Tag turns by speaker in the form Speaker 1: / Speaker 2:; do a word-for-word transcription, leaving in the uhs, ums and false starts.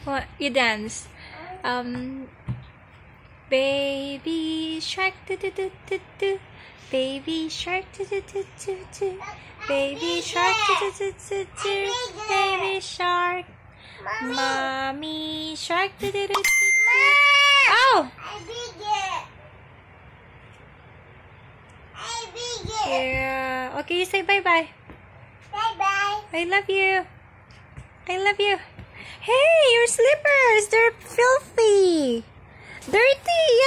Speaker 1: What? You dance. Um, baby shark, do do do do do. Baby shark, do do do do do. Baby shark, do do do do do. Baby shark. Mommy shark, do do do do do. Oh! Yeah. Okay, you say bye bye.
Speaker 2: Bye bye.
Speaker 1: I love you. I love you. Hey, your slippers, they're filthy. Dirty.